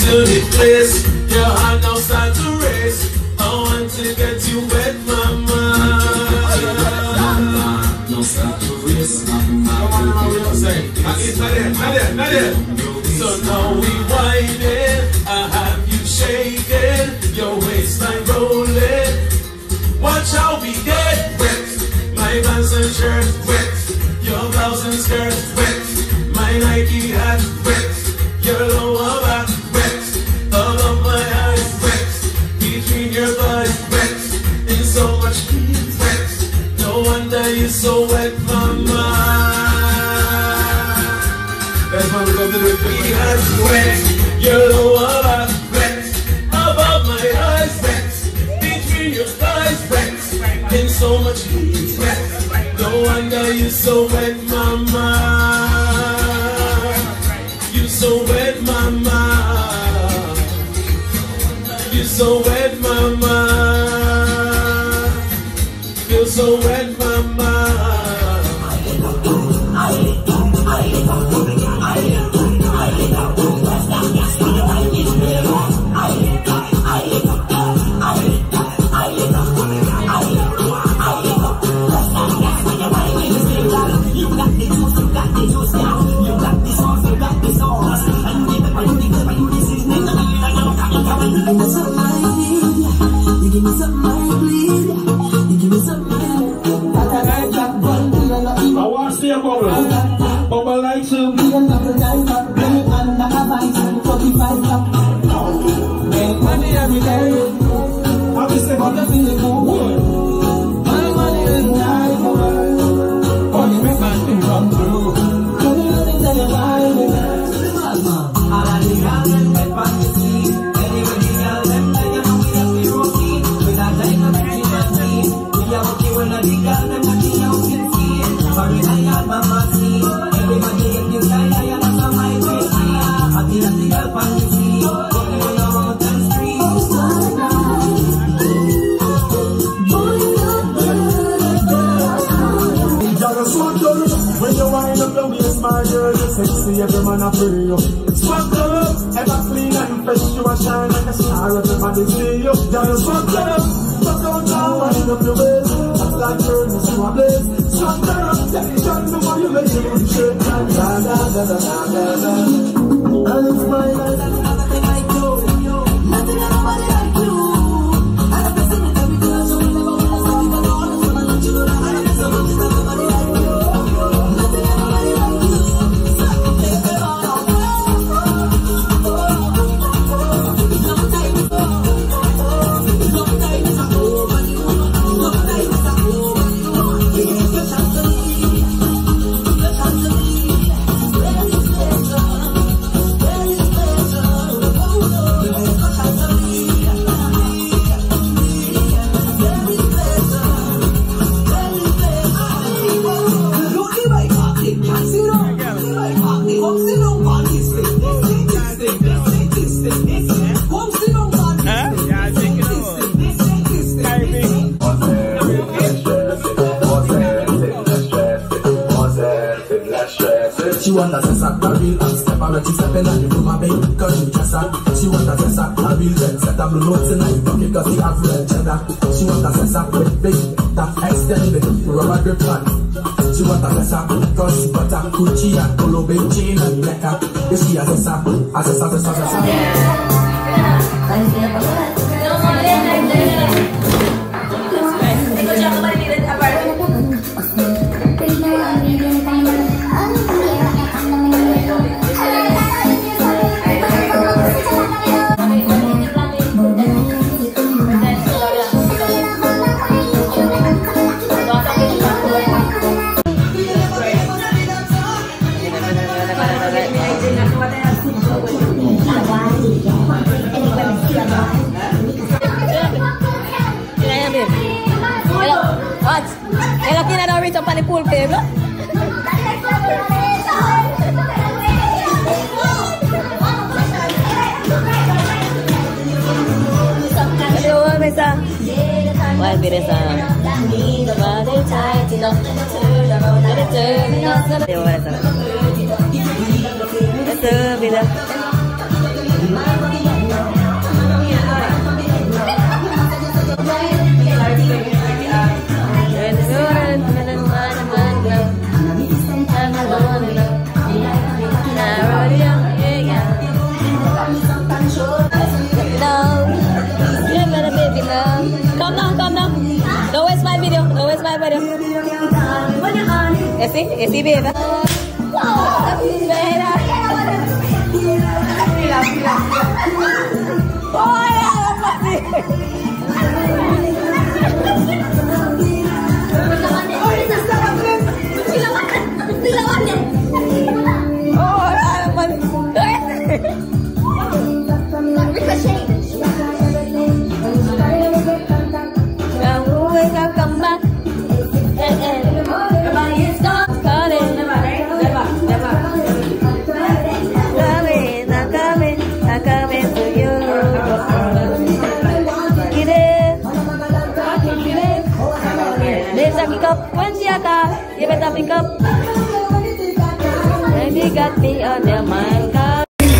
to the place. Your heart now start to race. I want to get you wet, mama. Now start to race. Come on, we don't say. Not yet. So now we whining. I have you shaking. Your waistline rolling. Watch how we get wet. My pants and shirt wet. Your blouse and skirt wet. My Nike hat wet. Your lower back wet. Above my eyes wet. Between your thighs wet. In so much heat wet. No wonder you're so wet, mama. That's why we go to the big hat wet. Your lower back wet. Above my eyes wet. Between your thighs wet. In so much heat wet. No wonder you're so wet, mama. You're so wet, mama. You're so wet, mama. You're so wet, mama. Bubble like soup. Make money every day. I'll be saying, I'm feeling good. My money is nice. Oh, you make my thing come through. Can you really tell you why? All of the girls them get back to see. Anyway, the girls them like you know we have to routine. With that time of making a scene. We are working when the girls them watching out can see. Sorry, I got my see. Everybody get this guy, I am not my way. I feel like the girl back to see. Walking on the mountain street. When you wind up your waist, my girl, you're sexy, every man a pray you. Swap up, ever clean and fresh, you a shine like a star, everybody see you. Girl, swap up, fuck out now, wind up your waist, that's like turning to a blaze. Swap up, take it on the one you make you look straight, da da da da da da da. And it's my life, nothing like you, nothing and nobody like you. I have to sing it every day, so we never wanna stop it at all. That's when I let you know that I have so much that nobody like you. She want a sense of a real and step out when she step in and you do my baby cause she just a. She want a sense of a real red set of blue notes in her pocket cause she have red cheddar. She want a sense of red big that extended rubber grip on. She want a sense of cause she got a coochie and polo big chain and neck up. You see a sense of the pool table. One bit is a everybody. Esse baby. Come back. I'm coming to you. Get it. Better pick up when she a call. You better pick up. And you got me on your mind, girl.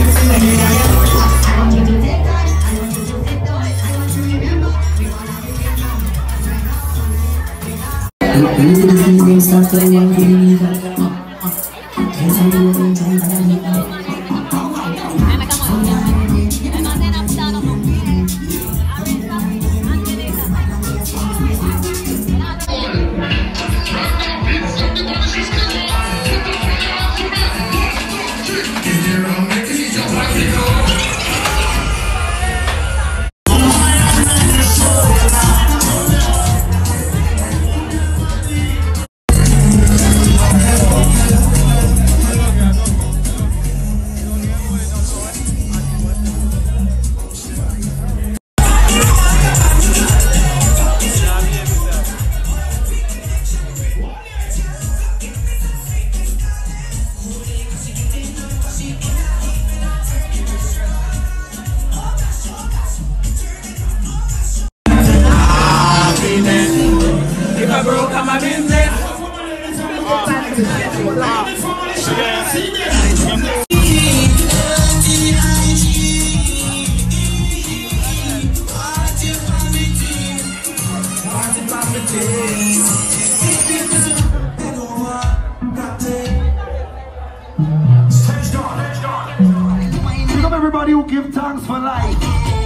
Everybody who give thanks for life.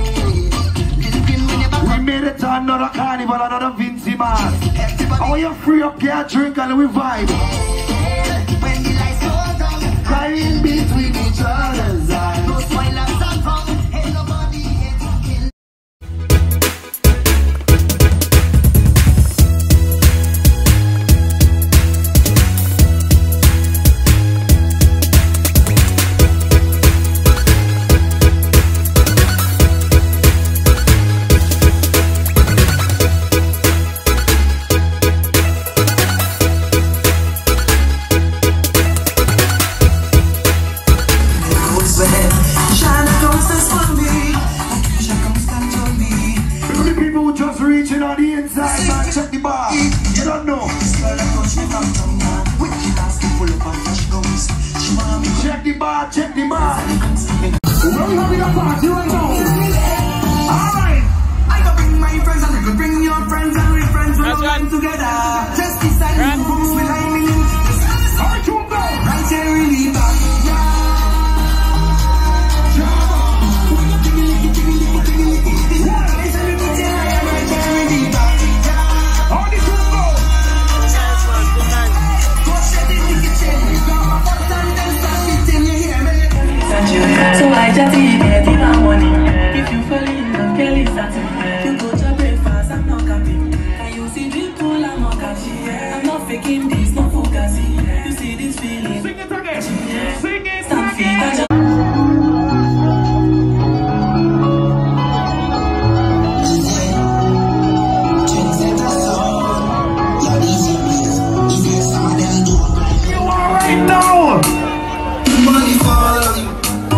We made it to another carnival, another Vincent mask. I want you free up, get a drink and we vibe. When the lights go down, crying between each other's eyes. No spoil us and from, ain't nobody kill. Reaching on the inside, man, check the bar. You don't know. Check the bar, check the bar. We're having a party right now. Alright. I can bring my friends and I could bring your friends and we friends will come together. Just decide who will I mean. Alright, you go. Right here, really back. So I just eat it in the morning. If you fall in love, Kelly starting. You go to breakfast, I'm not capping. Can you see the pool, I'm not catching. I'm not faking this, no focusing. You see this feeling. Sing it again. Sing it again. You are right now. Money follow you.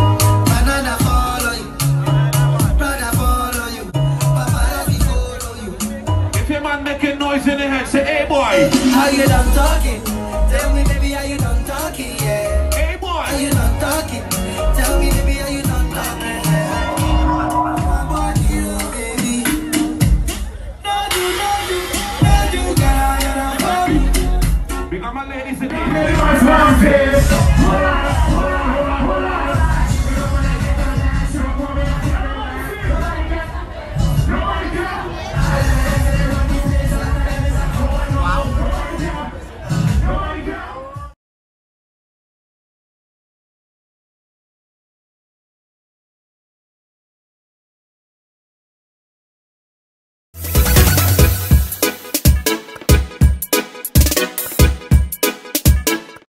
Making noise in the head, say, hey boy. How you done talking? Tell me, baby, how you done talking? Yeah. Hey boy. How you done talking? Tell me, baby, how you done talking? Yeah. I want you, baby. Don't you, girl, you're not for me. Because my ladies in here.